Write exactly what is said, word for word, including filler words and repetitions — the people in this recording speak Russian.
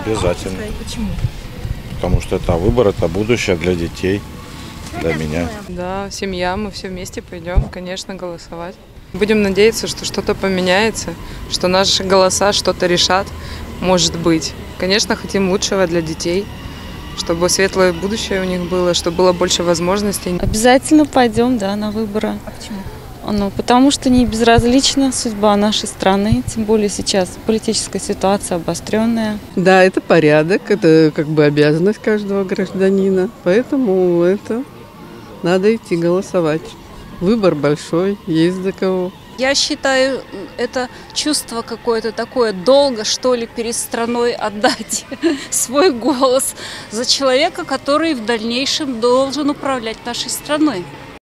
Обязательно. Почему? Потому что это выбор, это будущее для детей, для меня. Да, семья, мы все вместе пойдем, конечно, голосовать. Будем надеяться, что что-то поменяется, что наши голоса что-то решат, может быть. Конечно, хотим лучшего для детей, чтобы светлое будущее у них было, чтобы было больше возможностей. Обязательно пойдем, да, на выборы. А почему? Ну, потому что не безразлична судьба нашей страны, тем более сейчас политическая ситуация обостренная. Да, это порядок, это как бы обязанность каждого гражданина, поэтому это надо идти голосовать. Выбор большой, есть за кого. Я считаю, это чувство какое-то такое долго, что ли, перед страной отдать свой голос за человека, который в дальнейшем должен управлять нашей страной.